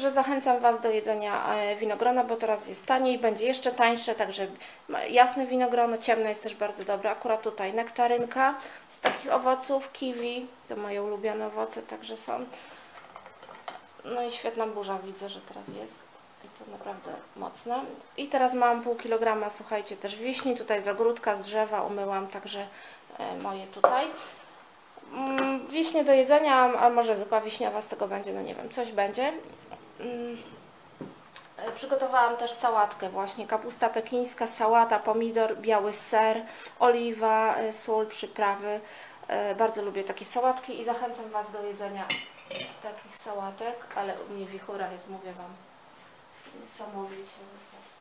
Także zachęcam Was do jedzenia winogrona, bo teraz jest taniej, będzie jeszcze tańsze, także jasne winogrono, ciemne jest też bardzo dobre. Akurat tutaj nektarynka z takich owoców, kiwi, to moje ulubione owoce także są. No i świetna burza, widzę, że teraz jest. I to naprawdę mocne. I teraz mam pół kilograma, słuchajcie, też wiśni, tutaj z ogródka, z drzewa umyłam, także moje tutaj. Wiśnie do jedzenia, a może zupa wiśniowa z tego będzie, no nie wiem, coś będzie. Przygotowałam też sałatkę właśnie, kapusta pekińska, sałata, pomidor, biały ser, oliwa, sól, przyprawy. Bardzo lubię takie sałatki i zachęcam Was do jedzenia takich sałatek, ale u mnie wichura jest, mówię Wam, niesamowicie.